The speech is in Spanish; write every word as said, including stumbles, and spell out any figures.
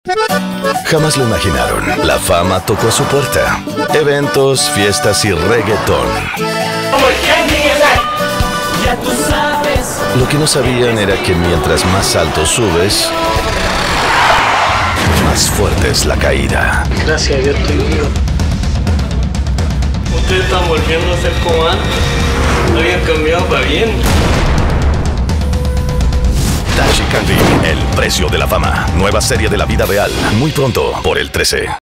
Jamás lo imaginaron. La fama tocó a su puerta. Eventos, fiestas y reggaetón. Lo que no sabían era que mientras más alto subes, más fuerte es la caída. Gracias a Dios estoy vivo. Ustedes están volviendo a ser como antes. Habían cambiado para bien. Tashi Candy, el precio de la fama. Nueva serie de la vida real. Muy pronto por el trece.